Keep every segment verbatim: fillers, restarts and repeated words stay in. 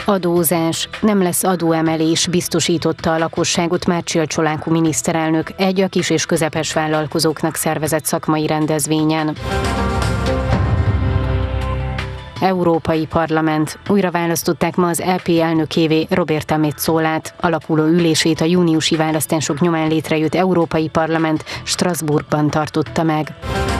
Adózás. Nem lesz adóemelés, biztosította a lakosságot Márcsill Csolákú miniszterelnök egy a kis és közepes vállalkozóknak szervezett szakmai rendezvényen. Európai Parlament. Újra választották ma az é pé elnökévé Roberta Metzolát. Alakuló ülését a júniusi választások nyomán létrejött Európai Parlament Strasbourgban tartotta meg.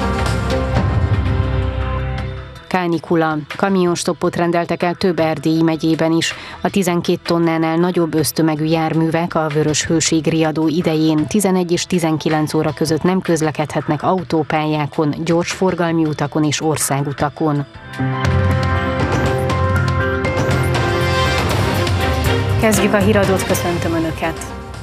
Kánikula. Kamionstoppot rendeltek el több erdélyi megyében is. A tizenkét tonnánál nagyobb össztömegű járművek a Vörös-hőség riadó idején tizenegy és tizenkilenc óra között nem közlekedhetnek autópályákon, gyorsforgalmi utakon és országutakon. Kezdjük a híradót, köszöntöm Önöket!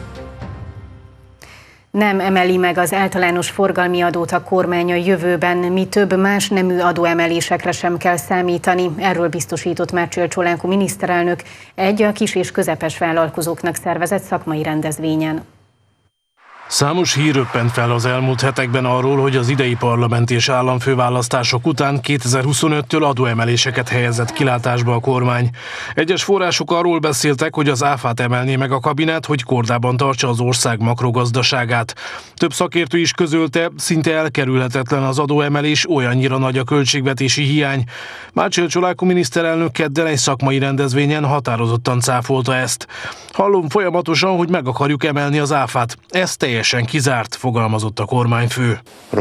Nem emeli meg az általános forgalmi adót a kormány a jövőben, mi több más nemű adóemelésekre sem kell számítani. Erről biztosított Márcsill Csolákú miniszterelnök egy a kis és közepes vállalkozóknak szervezett szakmai rendezvényen. Számos hír röppent fel az elmúlt hetekben arról, hogy az idei parlamenti és államfőválasztások után kétezer-huszonöttől adóemeléseket helyezett kilátásba a kormány. Egyes források arról beszéltek, hogy az áfát emelné meg a kabinet, hogy kordában tartsa az ország makrogazdaságát. Több szakértő is közölte, szinte elkerülhetetlen az adóemelés, olyannyira nagy a költségvetési hiány. Márcsill Csolákú miniszterelnök kedden egy szakmai rendezvényen határozottan cáfolta ezt. Hallom folyamatosan, hogy meg akarjuk emelni az áfát. Ez teljesen kizárt, fogalmazott a kormányfő.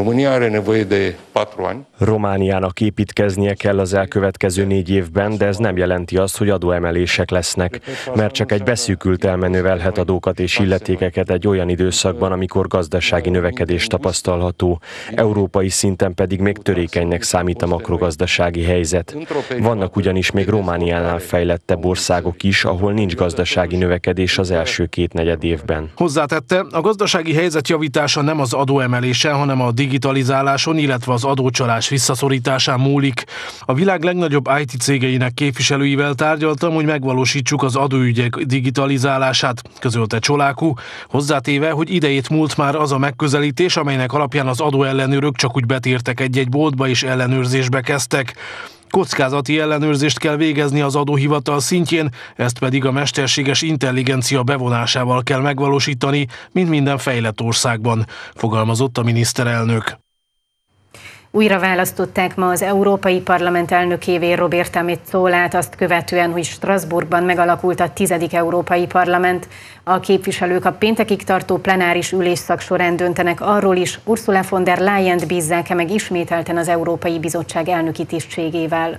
Romániának építkeznie kell az elkövetkező négy évben, de ez nem jelenti azt, hogy adóemelések lesznek, mert csak egy beszűkült elme növelhet adókat és illetékeket egy olyan időszakban, amikor gazdasági növekedés tapasztalható. Európai szinten pedig még törékenynek számít a makrogazdasági helyzet. Vannak ugyanis még Romániánál fejlettebb országok is, ahol nincs gazdasági növekedés az első két negyed évben. Hozzátette, a gazdasági helyzet javítása nem az adóemelése, hanem a digitalizáláson, illetve az adócsalás visszaszorításán múlik. A világ legnagyobb i té cégeinek képviselőivel tárgyaltam, hogy megvalósítsuk az adóügyek digitalizálását, közölte Csolákú, hozzátéve, hogy idejét múlt már az a megközelítés, amelynek alapján az adóellenőrök csak úgy betértek egy-egy boltba és ellenőrzésbe kezdtek. Kockázati ellenőrzést kell végezni az adóhivatal szintjén, ezt pedig a mesterséges intelligencia bevonásával kell megvalósítani, mint minden fejlett országban, fogalmazott a miniszterelnök. Újra választották ma az Európai Parlament elnökévé Roberta Metzolát, azt követően, hogy Strasbourgban megalakult a tizedik Európai Parlament. A képviselők a péntekig tartó plenáris ülésszak során döntenek arról is, Ursula von der Leyent bízzák-e meg ismételten az Európai Bizottság elnöki tisztségével.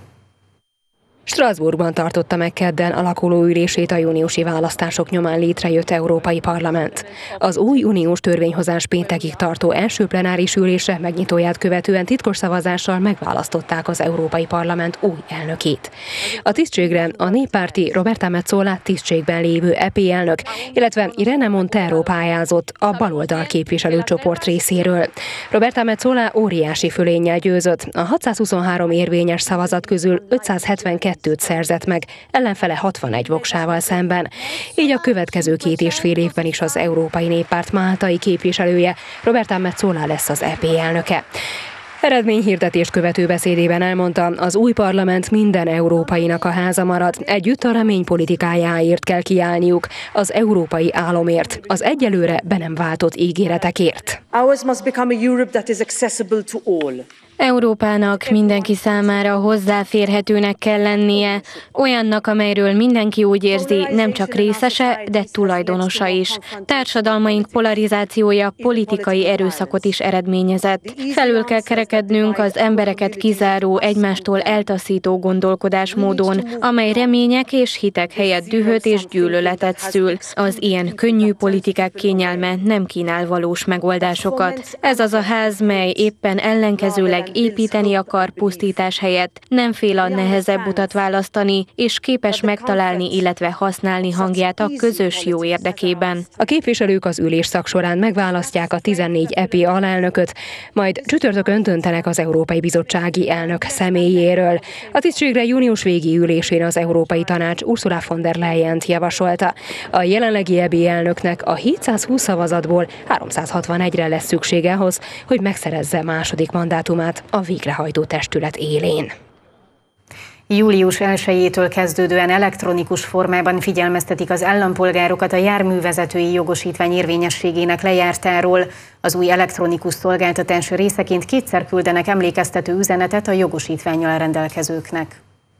Strasbourgban tartotta meg kedden alakuló ülését a júniusi választások nyomán létrejött Európai Parlament. Az új uniós törvényhozás péntekig tartó első plenáris ülésre megnyitóját követően titkos szavazással megválasztották az Európai Parlament új elnökét. A tisztségre a néppárti Roberta Metzola tisztségben lévő é pé elnök, illetve Irene Montero pályázott a baloldal képviselőcsoport részéről. Roberta Metzola óriási fölénnyel győzött, a hatszázhuszonhárom érvényes szavazat közül ötszázhetvenkettőt szerzett meg, ellenfele hatvanegy voksával szemben. Így a következő két és fél évben is az Európai Néppárt máltai képviselője, Roberta Metzola lesz az é pé elnöke. Eredményhirdetést követő beszédében elmondta, az új parlament minden európainak a háza marad, együtt a remény politikájáért kell kiállniuk, az európai álomért, az egyelőre be nem váltott ígéretekért. Ours must become a Europe that is accessible to all. Európának mindenki számára hozzáférhetőnek kell lennie, olyannak, amelyről mindenki úgy érzi, nem csak részese, de tulajdonosa is. Társadalmaink polarizációja politikai erőszakot is eredményezett. Felül kell kerekednünk az embereket kizáró, egymástól eltaszító gondolkodásmódon, amely remények és hitek helyett dühöt és gyűlöletet szül. Az ilyen könnyű politikák kényelme nem kínál valós megoldásokat. Ez az a ház, mely éppen ellenkezőleg építeni akar pusztítás helyett, nem fél a nehezebb utat választani, és képes megtalálni, illetve használni hangját a közös jó érdekében. A képviselők az ülésszak során megválasztják a tizennégy é pé alelnököt, majd csütörtökön döntenek az Európai Bizottsági elnök személyéről. A tisztségre június végi ülésén az Európai Tanács Ursula von der Leyent javasolta. A jelenlegi é bé elnöknek a hétszázhúsz szavazatból háromszázhatvanegyre lesz szüksége ahhoz, hogy megszerezze második mandátumát a végrehajtó testület élén. július elsejétől kezdődően elektronikus formában figyelmeztetik az állampolgárokat a járművezetői jogosítvány érvényességének lejártáról. Az új elektronikus szolgáltatás részeként kétszer küldenek emlékeztető üzenetet a jogosítvánnyal rendelkezőknek.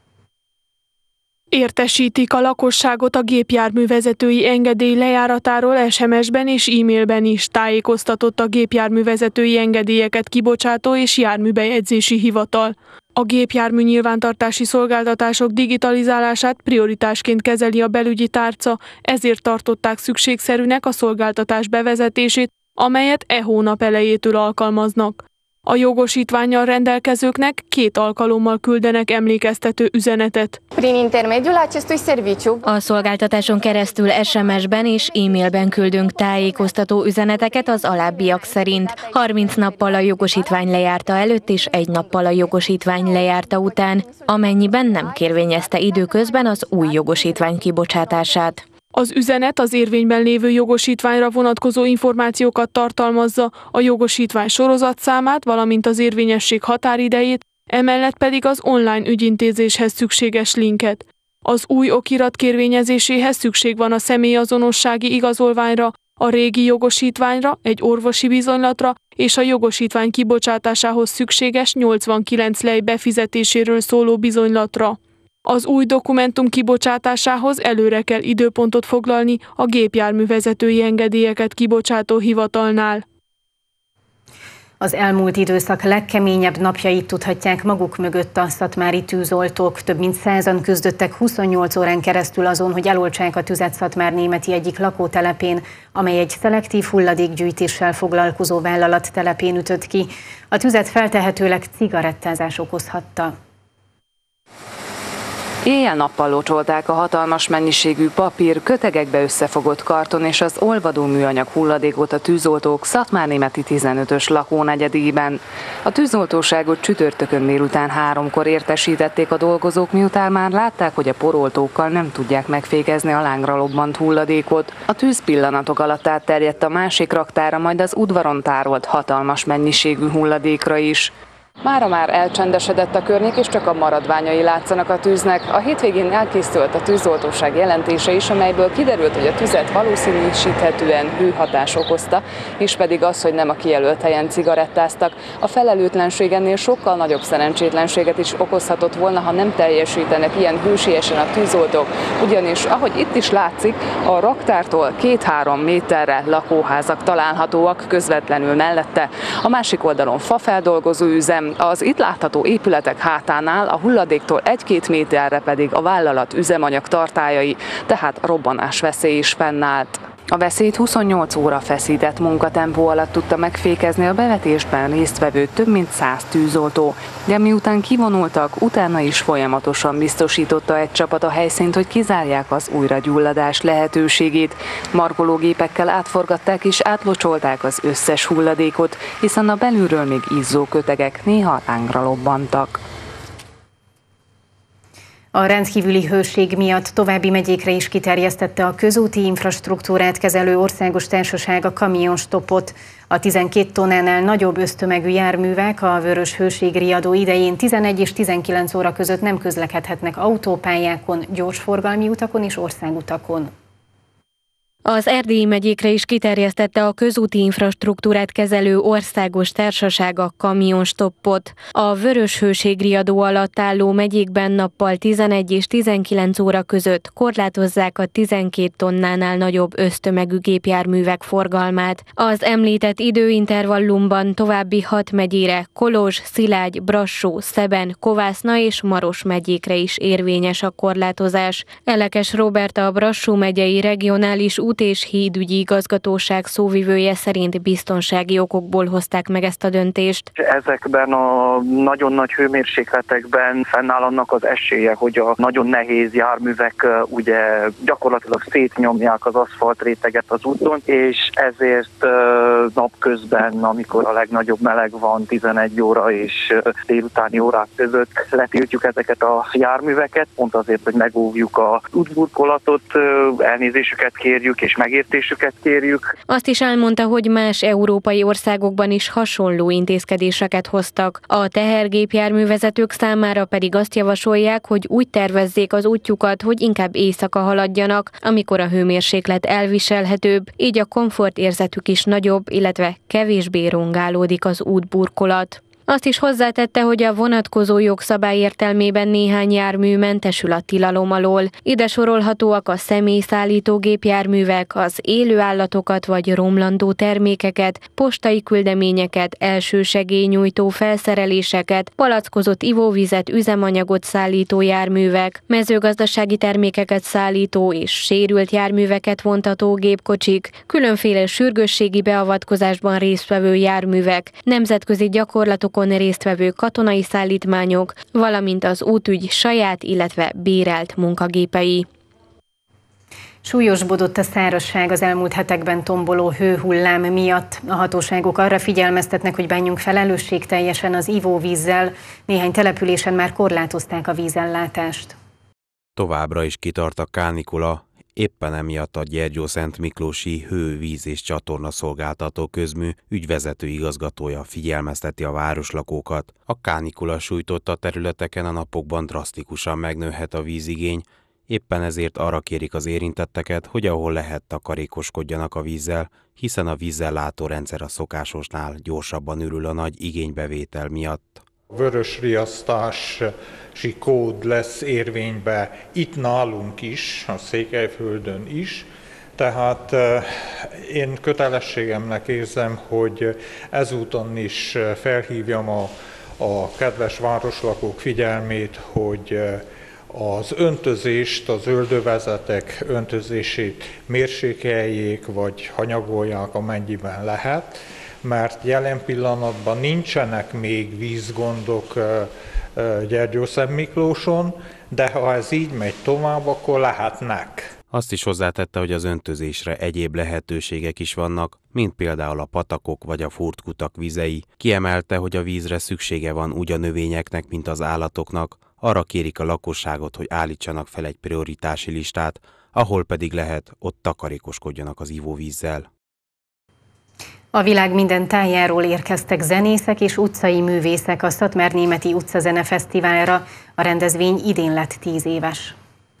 Értesítik a lakosságot a gépjárművezetői engedély lejáratáról es em es-ben és e-mailben is, tájékoztatott a gépjárművezetői engedélyeket kibocsátó és járműbejegyzési hivatal. A gépjármű nyilvántartási szolgáltatások digitalizálását prioritásként kezeli a belügyi tárca, ezért tartották szükségszerűnek a szolgáltatás bevezetését, amelyet e hónap elejétől alkalmaznak. A jogosítvánnyal rendelkezőknek két alkalommal küldenek emlékeztető üzenetet. A szolgáltatáson keresztül es em es-ben és e-mailben küldünk tájékoztató üzeneteket az alábbiak szerint. harminc nappal a jogosítvány lejárta előtt és egy nappal a jogosítvány lejárta után, amennyiben nem kérvényezte időközben az új jogosítvány kibocsátását. Az üzenet az érvényben lévő jogosítványra vonatkozó információkat tartalmazza, a jogosítvány sorozatszámát, valamint az érvényesség határidejét, emellett pedig az online ügyintézéshez szükséges linket. Az új okirat kérvényezéséhez szükség van a személyazonossági igazolványra, a régi jogosítványra, egy orvosi bizonylatra és a jogosítvány kibocsátásához szükséges nyolcvankilenc lej befizetéséről szóló bizonylatra. Az új dokumentum kibocsátásához előre kell időpontot foglalni a gépjárművezetői engedélyeket kibocsátó hivatalnál. Az elmúlt időszak legkeményebb napjait tudhatják maguk mögött a szatmári tűzoltók. Több mint százan küzdöttek huszonnyolc órán keresztül azon, hogy eloltsák a tüzet Szatmárnémeti egyik lakótelepén, amely egy szelektív hulladékgyűjtéssel foglalkozó vállalat telepén ütött ki. A tüzet feltehetőleg cigarettázás okozhatta. Éjjel-nappal locsolták a hatalmas mennyiségű papír, kötegekbe összefogott karton és az olvadó műanyag hulladékot a tűzoltók Szatmárnémeti tizenötös lakónegyedében. A tűzoltóságot csütörtökön délután háromkor értesítették a dolgozók, miután már látták, hogy a poroltókkal nem tudják megfékezni a lángra lobbant hulladékot. A tűz pillanatok alatt átterjedt a másik raktára, majd az udvaron tárolt hatalmas mennyiségű hulladékra is. Mára már elcsendesedett a környék, és csak a maradványai látszanak a tűznek. A hétvégén elkészült a tűzoltóság jelentése is, amelyből kiderült, hogy a tüzet valószínűsíthetően hőhatás okozta, és pedig az, hogy nem a kijelölt helyen cigarettáztak. A felelőtlenség ennél sokkal nagyobb szerencsétlenséget is okozhatott volna, ha nem teljesítenek ilyen hősiesen a tűzoltók. Ugyanis, ahogy itt is látszik, a raktártól két-három méterre lakóházak találhatóak közvetlenül mellette. A másik oldalon fafeldolgozó üzem, az itt látható épületek hátánál a hulladéktól egy-két méterre pedig a vállalat üzemanyag tartályai, tehát robbanás veszély is fennállt. A veszélyt huszonnyolc óra feszített munkatempó alatt tudta megfékezni a bevetésben résztvevő több mint száz tűzoltó, de miután kivonultak, utána is folyamatosan biztosította egy csapat a helyszínt, hogy kizárják az újragyulladás lehetőségét. Markológépekkel átforgatták és átlocsolták az összes hulladékot, hiszen a belülről még izzó kötegek néha lángra lobbantak. A rendkívüli hőség miatt további megyékre is kiterjesztette a közúti infrastruktúrát kezelő országos társaság a kamionstoppot. A tizenkét tonnánál nagyobb össztömegű járművek a vörös hőségriadó idején tizenegy és tizenkilenc óra között nem közlekedhetnek autópályákon, gyorsforgalmi utakon és országutakon. Az erdélyi megyékre is kiterjesztette a közúti infrastruktúrát kezelő országos társaság a kamionstoppot. A vörös hőségriadó alatt álló megyékben nappal tizenegy és tizenkilenc óra között korlátozzák a tizenkét tonnánál nagyobb össztömegű gépjárművek forgalmát. Az említett időintervallumban további hat megyére, Kolozs, Szilágy, Brassó, Szeben, Kovászna és Maros megyékre is érvényes a korlátozás. Elekes Róberta, a Brassó megyei regionális út és hídügyi igazgatóság szóvivője szerint biztonsági okokból hozták meg ezt a döntést. Ezekben a nagyon nagy hőmérsékletekben fennáll annak az esélye, hogy a nagyon nehéz járművek ugye gyakorlatilag szétnyomják az aszfaltréteget az úton, és ezért napközben, amikor a legnagyobb meleg van, tizenegy óra és délutáni órák között letiltjuk ezeket a járműveket, pont azért, hogy megóvjuk a útburkolatot, elnézésüket kérjük, és megértésüket kérjük. Azt is elmondta, hogy más európai országokban is hasonló intézkedéseket hoztak. A tehergépjárművezetők számára pedig azt javasolják, hogy úgy tervezzék az útjukat, hogy inkább éjszaka haladjanak, amikor a hőmérséklet elviselhetőbb, így a komfortérzetük is nagyobb, illetve kevésbé rongálódik az útburkolat. Azt is hozzátette, hogy a vonatkozó jogszabály értelmében néhány jármű mentesül a tilalom alól. Ide sorolhatóak a személyszállító gépjárművek, az élő állatokat vagy romlandó termékeket, postai küldeményeket, elsősegélynyújtó felszereléseket, palackozott ivóvizet, üzemanyagot szállító járművek, mezőgazdasági termékeket szállító és sérült járműveket vontató gépkocsik, különféle sürgősségi beavatkozásban résztvevő járművek, nemzetközi gyakorlatok résztvevő katonai szállítmányok, valamint az útügy saját, illetve bérelt munkagépei. Súlyosbodott a szárazság az elmúlt hetekben tomboló hőhullám miatt. A hatóságok arra figyelmeztetnek, hogy bánjunk felelősségteljesen az ivóvízzel. Néhány településen már korlátozták a vízellátást. Továbbra is kitart a kánikula. Éppen emiatt a Gyergyószentmiklósi Hő-, Víz- és Csatorna Szolgáltató Közmű ügyvezető igazgatója figyelmezteti a városlakókat. A kánikula sújtotta területeken a napokban drasztikusan megnőhet a vízigény, éppen ezért arra kérik az érintetteket, hogy ahol lehet takarékoskodjanak a vízzel, hiszen a vízellátórendszer a szokásosnál gyorsabban ürül a nagy igénybevétel miatt. Vörös riasztási kód lesz érvénybe itt nálunk is, a Székelyföldön is, tehát én kötelességemnek érzem, hogy ezúton is felhívjam a, a kedves városlakók figyelmét, hogy az öntözést, az öldövezetek öntözését mérsékeljék, vagy hanyagolják, amennyiben lehet, mert jelen pillanatban nincsenek még vízgondok Gyergyószentmiklóson, de ha ez így megy tovább, akkor lehetnek. Azt is hozzátette, hogy az öntözésre egyéb lehetőségek is vannak, mint például a patakok vagy a furtkutak vizei. Kiemelte, hogy a vízre szüksége van úgy a növényeknek, mint az állatoknak. Arra kérik a lakosságot, hogy állítsanak fel egy prioritási listát, ahol pedig lehet, ott takarékoskodjanak az ivóvízzel. A világ minden tájáról érkeztek zenészek és utcai művészek a Szatmárnémeti Utcazene Fesztiválra. A rendezvény idén lett tíz éves.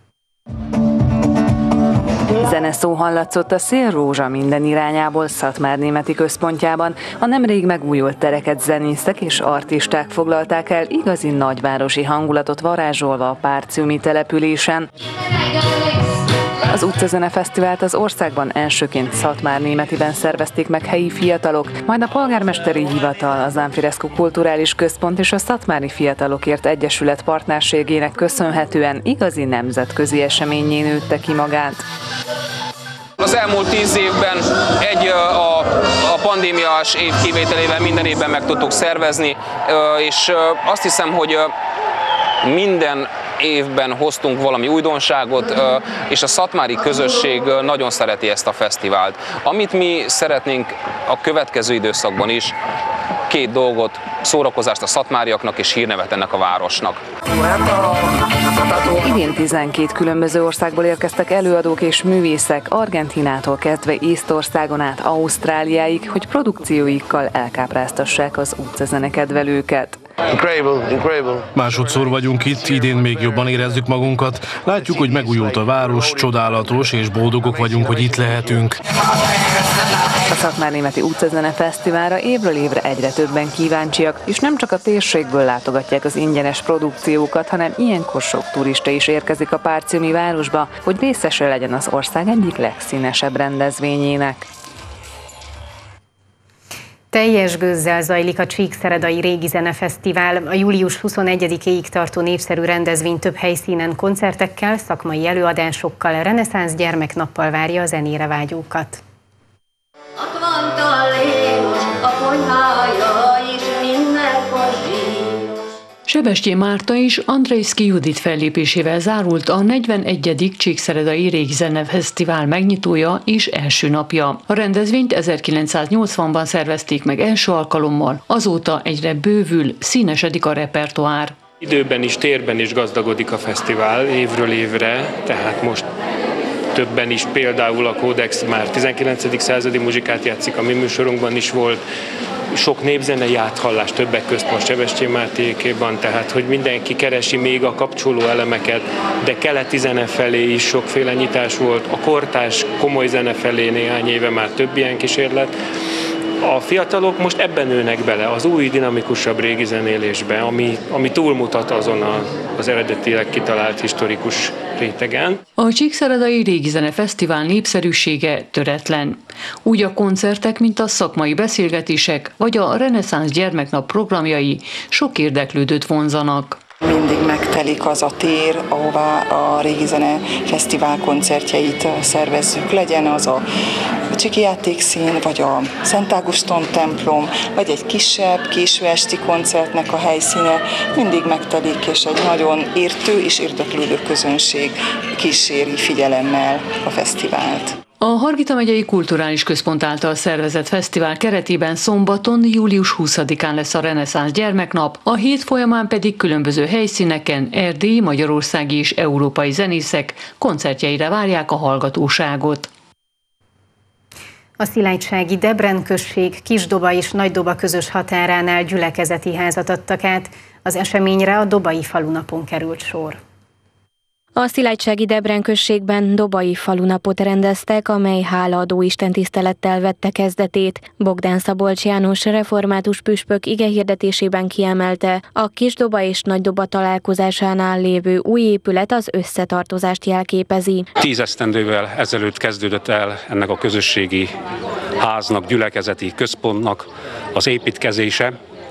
Zeneszó hallatszott a Szélrózsa minden irányából Szatmárnémeti központjában. A nemrég megújult tereket zenészek és artisták foglalták el, igazi nagyvárosi hangulatot varázsolva a Párcümi településen. Az Utcazene Fesztivált az országban elsőként Szatmárnémetiben szervezték meg helyi fiatalok, majd a Polgármesteri Hivatal, az Amphirescu Kulturális Központ és a Szatmári Fiatalokért Egyesület partnerségének köszönhetően igazi nemzetközi eseményé nőtte ki magát. Az elmúlt tíz évben egy a, a pandémiás év kivételével minden évben meg tudtuk szervezni, és azt hiszem, hogy minden évben hoztunk valami újdonságot, és a szatmári közösség nagyon szereti ezt a fesztivált. Amit mi szeretnénk a következő időszakban is, két dolgot, szórakozást a szatmáriaknak és hírnevet ennek a városnak. Idén tizenkét különböző országból érkeztek előadók és művészek, Argentínától kezdve Észtországon át Ausztráliáig, hogy produkcióikkal elkápráztassák az utcazene kedvelőket. Incredible, incredible. Másodszor vagyunk itt, idén még jobban érezzük magunkat. Látjuk, hogy megújult a város, csodálatos, és boldogok vagyunk, hogy itt lehetünk. A Szatmárnémeti Utcazene Fesztiválra évről évre egyre többen kíváncsiak, és nem csak a térségből látogatják az ingyenes produkciókat, hanem ilyenkor sok turista is érkezik a Párcümi városba, hogy részese legyen az ország egyik legszínesebb rendezvényének. Teljes gőzzel zajlik a Csíkszeredai Régi Zenefesztivál. A július huszonegyedikéig tartó népszerű rendezvény több helyszínen koncertekkel, szakmai előadásokkal, reneszánsz gyermeknappal várja a zenére vágyókat. Sebestyén Márta és Andrejszki Judit fellépésével zárult a negyvenegyedik Csíkszeredai Régi Zenefesztivál megnyitója és első napja. A rendezvényt ezerkilencszáznyolcvanban szervezték meg első alkalommal, azóta egyre bővül, színesedik a repertoár. Időben is, térben is gazdagodik a fesztivál évről évre, tehát most többen is, például a Kódex már tizenkilencedik századi muzsikát játszik, a mi műsorunkban is volt, sok népzenei áthallás, többek közt most Sebestyén Mátéékéban, tehát hogy mindenki keresi még a kapcsoló elemeket, de keleti zene felé is sokféle nyitás volt, a kortárs komoly zene felé néhány éve már több ilyen kísérlet. A fiatalok most ebben nőnek bele, az új, dinamikusabb régi zenélésbe, ami, ami túlmutat azon a, az eredetileg kitalált historikus rétegen. A Csíkszeredai Régi Zene Fesztivál népszerűsége töretlen. Úgy a koncertek, mint a szakmai beszélgetések, vagy a Reneszánsz Gyermeknap programjai sok érdeklődőt vonzanak. Mindig megtelik az a tér, ahová a Régi Zene Fesztivál koncertjeit szervezzük. Legyen az a Csiki Játékszín, vagy a Szent Ágoston templom, vagy egy kisebb, késő esti koncertnek a helyszíne. Mindig megtelik, és egy nagyon értő és érdeklődő közönség kíséri figyelemmel a fesztivált. A Hargita megyei kulturális központ által szervezett fesztivál keretében szombaton, július huszadikán lesz a Reneszánsz Gyermeknap, a hét folyamán pedig különböző helyszíneken erdélyi, magyarországi és európai zenészek koncertjeire várják a hallgatóságot. A szilágysági Debren község Kisdoba és Nagydoba közös határánál gyülekezeti házat adtak át. Az eseményre a Dobai falunapon került sor. A szilágysági Debren községben Dobai falunapot rendeztek, amely hálaadó istentisztelettel vette kezdetét. Bogdán Szabolcs János református püspök igehirdetésében kiemelte, a Kisdoba és Nagydoba találkozásánál lévő új épület az összetartozást jelképezi. Tíz esztendővel ezelőtt kezdődött el ennek a közösségi háznak, gyülekezeti központnak az építkezése,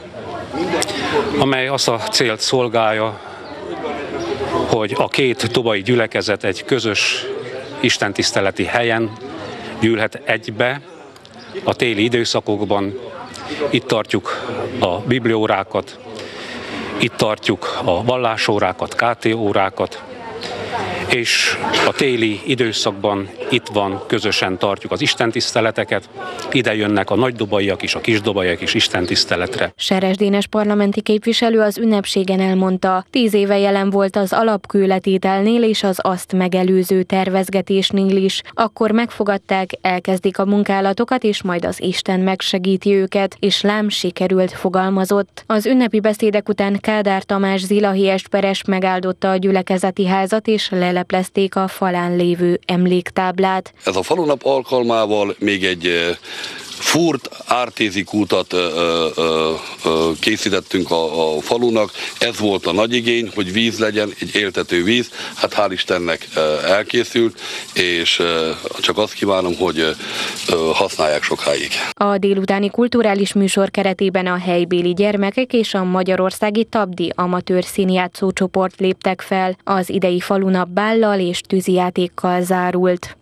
amely azt a célt szolgálja, hogy a két dobai gyülekezet egy közös istentiszteleti helyen gyűlhet egybe a téli időszakokban. Itt tartjuk a bibliórákat, itt tartjuk a vallásórákat, ká té órákat, és a téli időszakban itt van, közösen tartjuk az istentiszteleteket, ide jönnek a nagydobaiak és a kisdobaiak is istentiszteletre. Seres Dénes parlamenti képviselő az ünnepségen elmondta, tíz éve jelen volt az alapkőletételnél és az azt megelőző tervezgetésnél is. Akkor megfogadták, elkezdik a munkálatokat, és majd az Isten megsegíti őket, és lám sikerült, fogalmazott. Az ünnepi beszédek után Kádár Tamás zilahi esperes megáldotta a gyülekezeti házat, és leleplezték a falán lévő emléktáblát. Ez a falunap alkalmával még egy furt ártézikútat ö, ö, ö, készítettünk a, a falunak. Ez volt a nagy igény, hogy víz legyen, egy éltető víz. Hát hál' Istennek elkészült, és csak azt kívánom, hogy használják sokáig. A délutáni kulturális műsor keretében a helybéli gyermekek és a magyarországi Tabdi amatőr színjátszó csoport léptek fel. Az idei falunap bállal és tűzijátékkal zárult.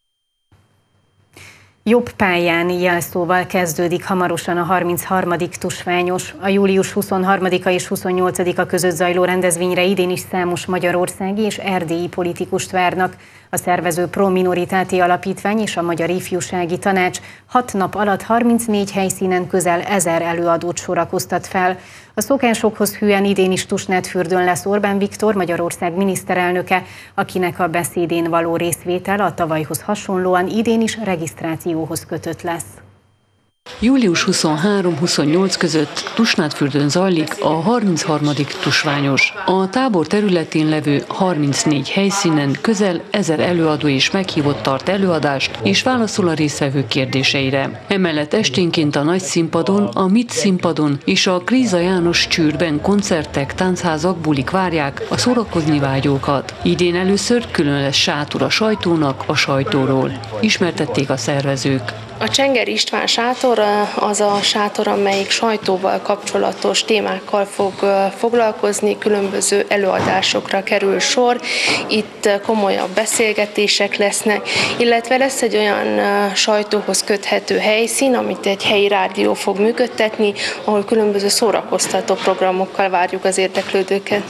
Jobb pályán jelszóval kezdődik hamarosan a harmincharmadik tusványos. A július huszonharmadika és huszonnyolcadika között zajló rendezvényre idén is számos magyarországi és erdélyi politikust várnak. A szervező Pro Minoritáti Alapítvány és a Magyar Ifjúsági Tanács hat nap alatt harmincnégy helyszínen közel ezer előadót sorakoztat fel. A szokásokhoz hűen idén is Tusnádfürdőn lesz Orbán Viktor, Magyarország miniszterelnöke, akinek a beszédén való részvétel a tavalyhoz hasonlóan idén is regisztrációhoz kötött lesz. július huszonhárom-huszonnyolc között Tusnádfürdőn zajlik a harmincharmadik tusványos. A tábor területén levő harmincnégy helyszínen közel ezer előadó és meghívott tart előadást és válaszol a résztvevők kérdéseire. Emellett esténként a nagy színpadon, a Mit színpadon és a Kríza János csűrben koncertek, táncházak, bulik várják a szórakozni vágyókat. Idén először külön lesz sátor a sajtónak a sajtóról. Ismertették a szervezők. A Csenger István sátor az a sátor, amelyik sajtóval kapcsolatos témákkal fog foglalkozni, különböző előadásokra kerül sor. Itt komolyabb beszélgetések lesznek, illetve lesz egy olyan sajtóhoz köthető helyszín, amit egy helyi rádió fog működtetni, ahol különböző szórakoztató programokkal várjuk az érdeklődőket.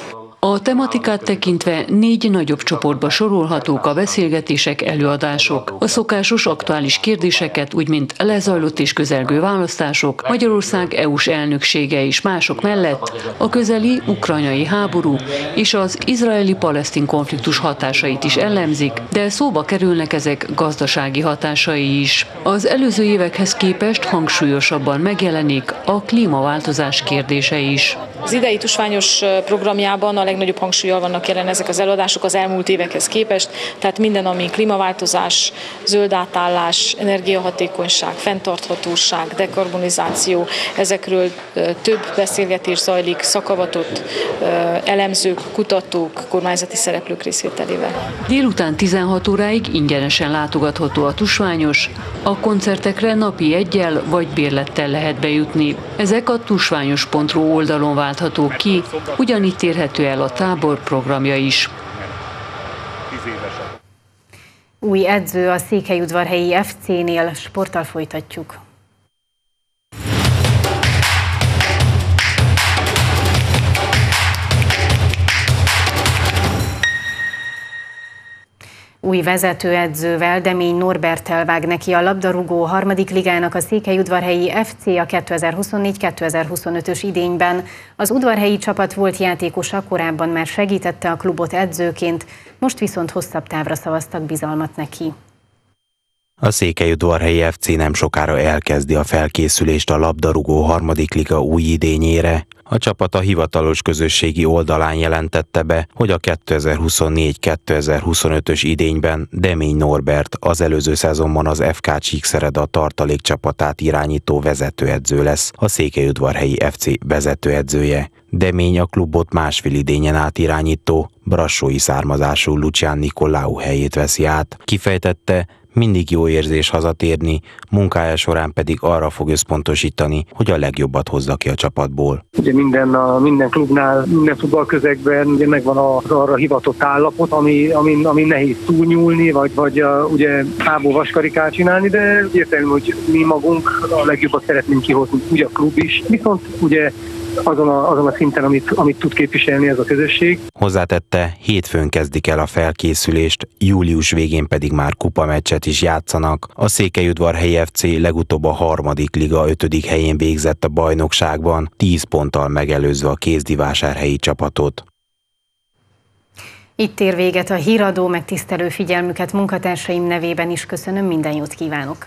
A tematikát tekintve négy nagyobb csoportba sorolhatók a beszélgetések, előadások. A szokásos aktuális kérdéseket, úgy mint lezajlott és közelgő választások, Magyarország é u-s elnöksége és mások mellett a közeli ukrajnai háború és az izraeli-palesztin konfliktus hatásait is elemzik, de szóba kerülnek ezek gazdasági hatásai is. Az előző évekhez képest hangsúlyosabban megjelenik a klímaváltozás kérdése is. Az idei tusványos programjában a legnagyobb hangsúllyal vannak jelen ezek az előadások az elmúlt évekhez képest, tehát minden, ami klímaváltozás, zöld átállás, energiahatékonyság, fenntarthatóság, dekarbonizáció, ezekről több beszélgetés zajlik szakavatott elemzők, kutatók, kormányzati szereplők részvételével. Délután tizenhat óráig ingyenesen látogatható a tusványos, a koncertekre napi eggyel vagy bérlettel lehet bejutni. Ezek a tusványos pont ru oldalon válthatók ki, ugyanitt érhető el a tábor programja is. Új edző a székelyudvarhelyi ef cé-nél, sporttal folytatjuk. Új vezetőedzővel, Demény Norberttel vág neki a labdarúgó harmadik ligának a székelyudvarhelyi ef cé a kétezer-huszonnégy kétezer-huszonötös idényben. Az udvarhelyi csapat volt játékosa, korábban már segítette a klubot edzőként, most viszont hosszabb távra szavaztak bizalmat neki. A székelyudvarhelyi ef cé nem sokára elkezdi a felkészülést a labdarúgó harmadik liga új idényére. A csapat a hivatalos közösségi oldalán jelentette be, hogy a kétezer-huszonnégy kétezer-huszonötös idényben Demény Norbert, az előző szezonban az ef ká Csíkszereda tartalék csapatát irányító vezetőedző lesz, a székelyudvarhelyi ef cé vezetőedzője. Demény a klubot másfél idényen át irányító, brassói származású Lucián Nikolaou helyét veszi át. Kifejtette, mindig jó érzés hazatérni, munkája során pedig arra fog összpontosítani, hogy a legjobbat hozza ki a csapatból. Ugye minden, a, minden klubnál, minden futballközegben ugye megvan az arra hivatott állapot, ami, ami, ami nehéz túlnyúlni, vagy, vagy a, ugye fából vaskarikát csinálni, de értelmű, hogy mi magunk a legjobbat szeretnénk kihozni, ugye a klub is. Viszont ugye azon a, azon a szinten, amit, amit tud képviselni ez a közösség. Hozzátette, hétfőn kezdik el a felkészülést, július végén pedig már kupameccset is játszanak. A székelyudvarhelyi ef cé legutóbb a harmadik liga ötödik helyén végzett a bajnokságban, tíz ponttal megelőzve a kézdivásárhelyi csapatot. Itt ér véget a híradó, megtisztelő figyelmüket munkatársaim nevében is köszönöm, minden jót kívánok!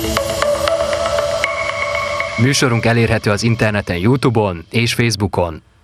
Műsorunk elérhető az interneten, YouTube-on és Facebookon.